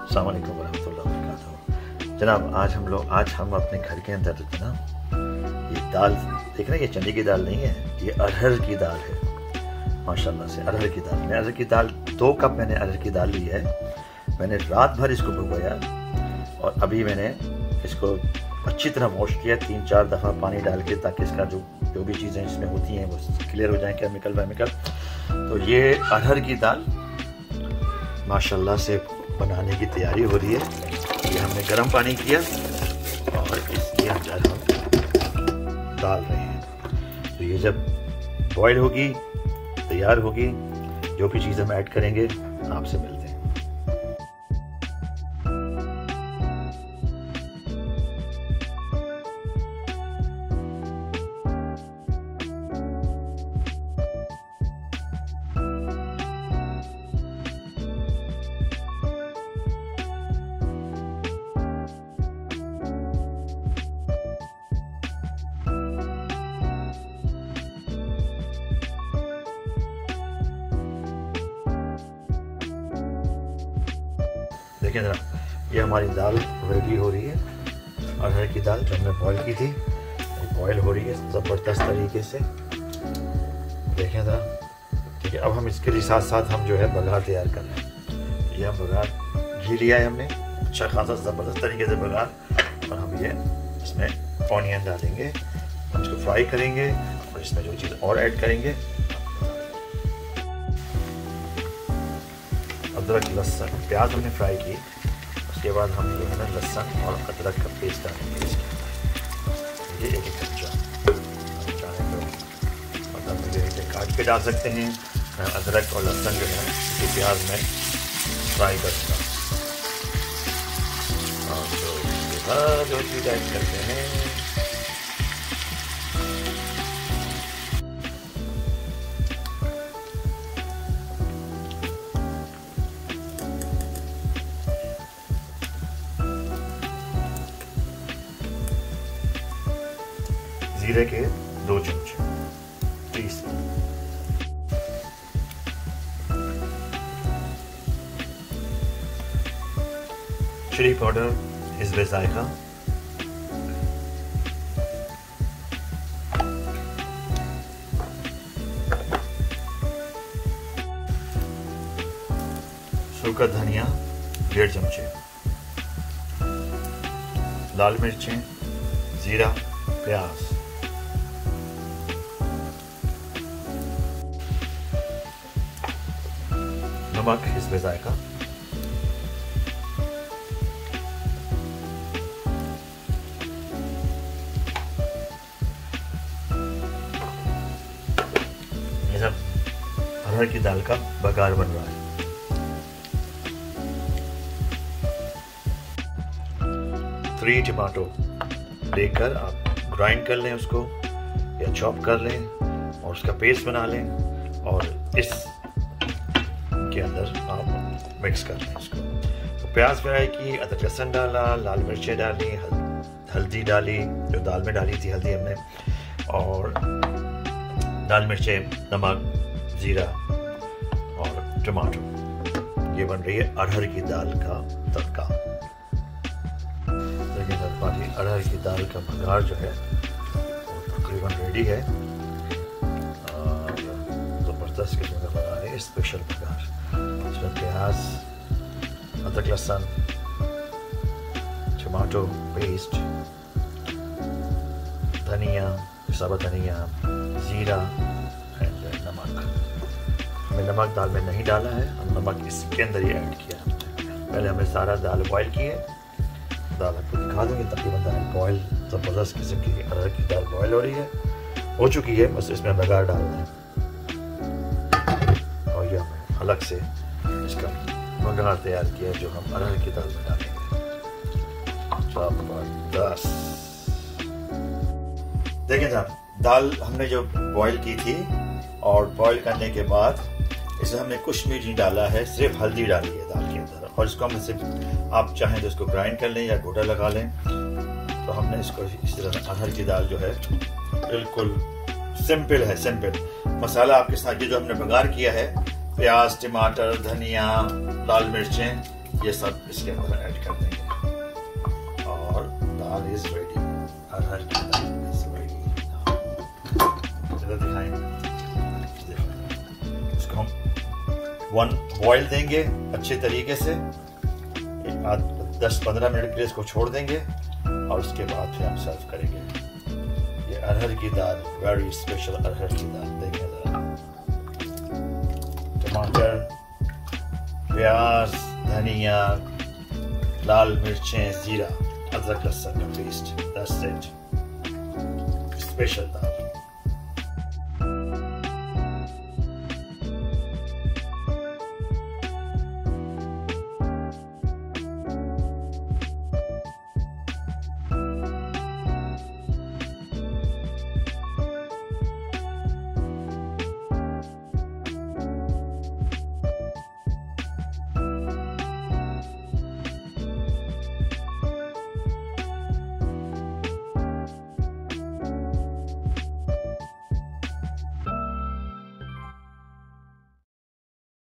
अस्सलाम वालेकुम वरहमतुल्लाहि वबरकातुहू। जनाब आज हम अपने घर के अंदर ना ये दाल देख रहे हैं, ये चने की दाल नहीं है, ये अरहर की दाल है। माशाल्लाह से अरहर की दाल, मैं अरहर की दाल 2 कप मैंने अरहर की दाल ली है। मैंने रात भर इसको भिगोया और अभी मैंने इसको अच्छी तरह वॉश किया 3-4 दफ़ा पानी डाल के, ताकि इसका जो भी चीज़ें इसमें होती हैं वो क्लियर हो जाएं, केमिकल वेमिकल। तो ये अरहर की दाल माशाल्लाह से बनाने की तैयारी हो रही है। ये हमने गर्म पानी किया और इसके अंदर हम डाल रहे हैं। तो ये जब बॉयल होगी, तैयार होगी, जो भी चीज़ हम ऐड करेंगे आपसे मिलते हैं। देखिए जरा, ये हमारी दाल रेडी हो रही है। अरहर की दाल जो हमने बॉयल की थी, बॉयल हो रही है ज़बरदस्त तरीके से। देखें जरा, ठीक है। अब हम इसके साथ साथ हम जो है बघार तैयार कर रहे हैं। ये हम बघार घी लिया है हमने, अच्छा खासा ज़बरदस्त तरीके से बघार, और हम ये इसमें ऑनियन डालेंगे, हम इसको फ्राई करेंगे और इसमें जो चीज़ और ऐड करेंगे, अदरक लहसुन प्याज हमने फ्राई की, उसके बाद हम ये है ना लहसुन और अदरक का पेस्ट डालेंगे इसके अंदर। ये एक चमचा, चाहे तो मतलब मुझे काट के डाल सकते हैं। मैं अदरक और लहसुन जो है इसके प्याज में फ्राई करूँगा, और तो इसके बाद जो चीज़ ऐड करते हैं जीरे के 2 चमचे, टीस्पून, चिली पाउडर हिस्बे जायका, सूखा धनिया 1.5 चमचे, लाल मिर्चें, जीरा, प्याज, नमक हिस्बे जायका, ये सब अरहर की दाल का बघार बन रहा है। थ्री टमाटो लेकर आप ग्राइंड कर लें उसको, या चॉप कर लें और उसका पेस्ट बना लें, और इस के अंदर आप मिक्स कर लें इसको। तो प्याज फ्राई की, अदरक लहसुन डाला, लाल मिर्चें डाली, हल्दी डाली, जो दाल में डाली थी हल्दी हमने, और लाल मिर्चें, नमक, जीरा और टमाटो। ये बन रही है अरहर की दाल का तड़का। देखिए हमारी अरहर की दाल का बघार जो है वो तकरीबन रेडी है, और ज़बरदस्त किस्म का बघार है, स्पेशल बघार। इसमें प्याज, अदरक लहसुन, टमाटो पेस्ट, धनिया, साबुत धनिया, जीरा एंड नमक। हमने नमक दाल में नहीं डाला है, हम नमक इसके अंदर ही ऐड किया। पहले हमने सारा दाल बॉयल की है, दाल आपको दिखा देंगे। तकरीबन दाल बॉयल, ज़बरदस्त किस्म की अरहर की दाल बॉयल हो रही है, हो चुकी है, बस इसमें बघार डालना है। और ये हमें अलग से इसका बघार तैयार किया जो हम अरहर की दाल में डालेंगे। ज़बरदस्त। देखिए साहब, दाल हमने जो बॉयल की थी, और बॉयल करने के बाद इसमें हमने कुछ भी नहीं डाला है, सिर्फ हल्दी डाली है दाल के अंदर, और इसको हम सिर्फ, आप चाहें तो इसको ग्राइंड कर लें या घोटा लगा लें। तो हमने इसको इस तरह, अरहर की दाल जो है बिल्कुल सिंपल है, सिंपल मसाला आपके साथ। ये जो हमने बघार किया है, प्याज, टमाटर, धनिया, लाल मिर्चें, ये सब इसके अंदर ऐड कर देंगे और दाल इज रेडी। अरहर की दाल इज रेडी। दिखाएं, इसको हम 1 बॉयल देंगे अच्छे तरीके से, 10-15 मिनट के लिए इसको छोड़ देंगे और उसके बाद फिर हम सर्व करेंगे। ये अरहर की दाल, वेरी स्पेशल अरहर की दाल। देखिए जरा, टमाटर, प्याज, धनिया, लाल मिर्चें, जीरा, अदरक लहसुन का पेस्ट, दैट्स इट। Special dal.